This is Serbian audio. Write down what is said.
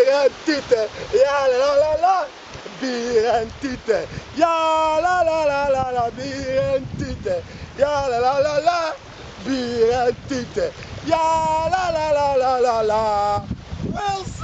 bier en tieten, ja la la la, bier en tieten, ja la la la la la, bier en tieten, ja la la la la, bier en tieten, ja la la la la la la. Well,